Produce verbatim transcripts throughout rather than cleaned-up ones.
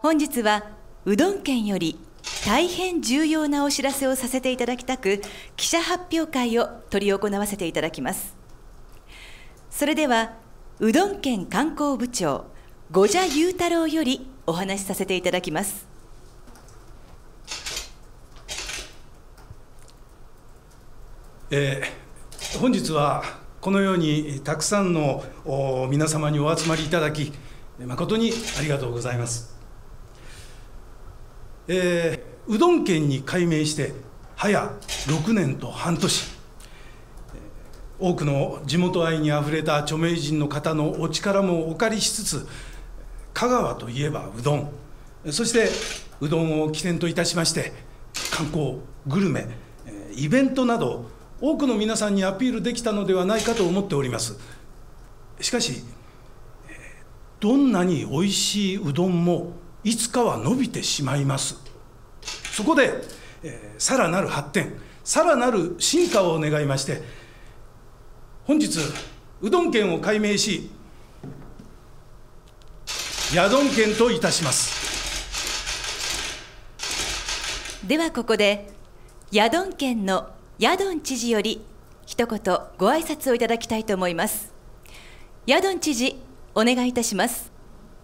本日はうどん県より大変重要なお知らせをさせていただきたく、記者発表会を執り行わせていただきます。それではうどん県観光部長五社雄太郎よりお話しさせていただきます。 えー、本日はこのようにたくさんの皆様にお集まりいただき、誠にありがとうございます。えー、うどん県に改名して早ろくねんと半年、多くの地元愛にあふれた著名人の方のお力もお借りしつつ、香川といえばうどん、そしてうどんを起点といたしまして、観光、グルメ、イベントなど多くの皆さんにアピールできたのではないかと思っております。しかし、どんなにおいしいうどんもいつかは伸びてしまいます。そこで、えー、さらなる発展、さらなる進化を願いまして、本日うどん県を改名し、やどん県といたします。 ではここでやどん県のやどん知事より一言ご挨拶をいただきたいと思います。やどん知事、お願いいたします。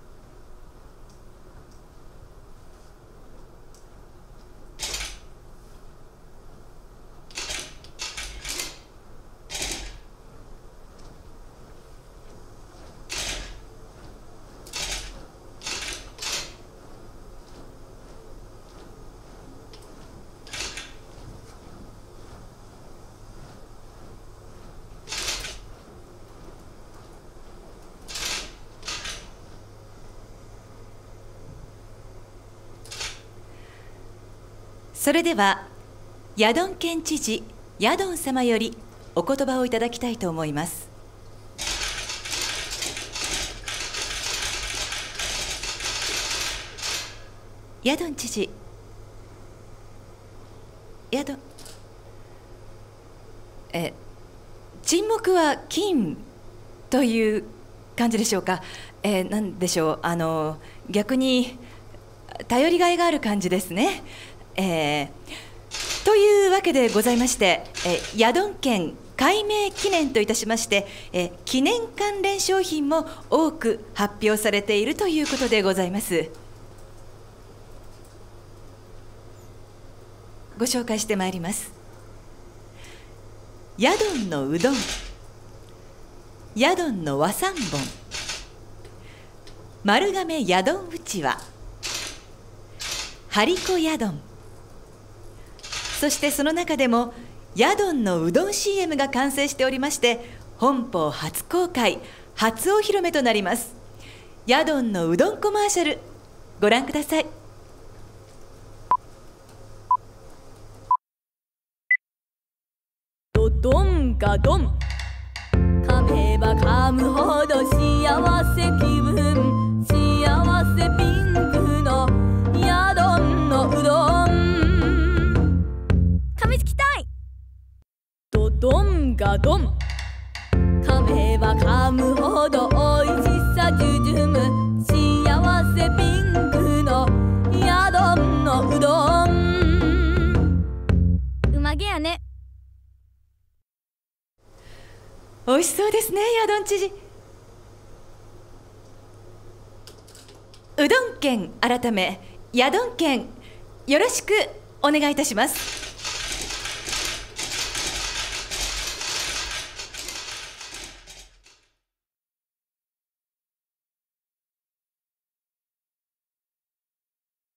それではやどん県知事やどん様よりお言葉をいただきたいと思います。やどん知事、やどん、え沈黙は金という感じでしょうか。えー、なんでしょう、あの逆に頼りがいがある感じですね。えー、というわけでございまして、えー、やどん県改名記念といたしまして、えー、記念関連商品も多く発表されているということでございます。ご紹介してまいります。やどんのうどん、やどんの和三盆、丸亀やどんうちわ、張り子やどん、そしてその中でもやどんのうどん シーエム が完成しておりまして、本邦初公開、初お披露目となります。やどんのうどんコマーシャル、ご覧ください。 どどんがどん、噛めば噛むほど幸せ気分、幸せピンクのやどんのうどん、噛みつきたい。どどんがどん、噛めば噛むほどおいしさじゅじゅむ、幸せピンクのやどんのうどん、うまげやね。 おいしそうですね、やどん知事。うどん県改めやどん県、よろしくお願いいたします。